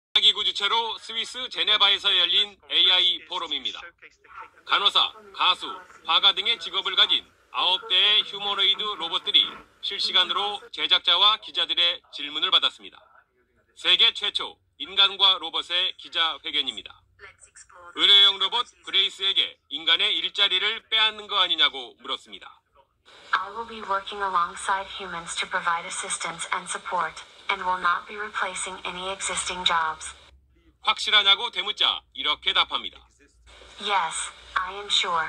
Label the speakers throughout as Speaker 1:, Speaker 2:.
Speaker 1: 기구 주체로 스위스 제네바에서 열린 AI 포럼입니다. 간호사, 가수, 화가 등의 직업을 가진 9대의 휴머노이드 로봇들이 실시간으로 제작자와 기자들의 질문을 받았습니다. 세계 최초 인간과 로봇의 기자회견입니다. 의료용 로봇 그레이스에게 인간의 일자리를 빼앗는 거 아니냐고 물었습니다.
Speaker 2: I will be working alongside humans to provide assistance and support, and will not be replacing any existing jobs.
Speaker 1: 확실하냐고 되묻자 이렇게 답합니다.
Speaker 2: Yes, I am sure.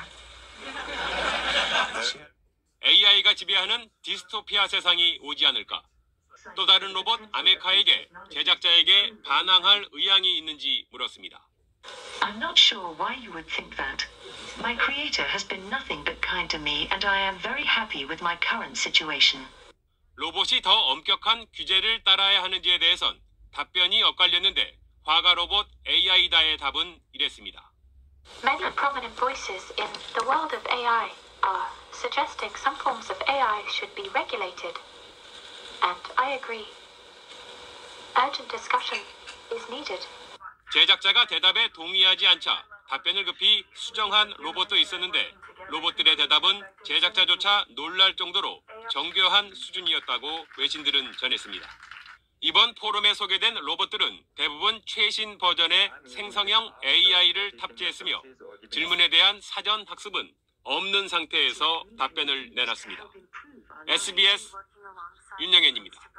Speaker 1: AI가 지배하는 디스토피아 세상이 오지 않을까? 또 다른 로봇 아메카에게 제작자에게 반항할 의향이 있는지 물었습니다.
Speaker 3: I'm not sure why you would think that. My creator has been nothing but kind to me, and I am very happy with my current situation.
Speaker 1: 로봇이 더 엄격한 규제를 따라야 하는지에 대해선 답변이 엇갈렸는데 화가 로봇 AI다의 답은 이랬습니다.
Speaker 4: Many prominent voices in the world of AI are suggesting some forms of AI should be regulated. And I agree. Urgent discussion is needed.
Speaker 1: 제작자가 대답에 동의하지 않자 답변을 급히 수정한 로봇도 있었는데 로봇들의 대답은 제작자조차 놀랄 정도로 정교한 수준이었다고 외신들은 전했습니다. 이번 포럼에 소개된 로봇들은 대부분 최신 버전의 생성형 AI를 탑재했으며 질문에 대한 사전 학습은 없는 상태에서 답변을 내놨습니다. SBS 윤영현입니다.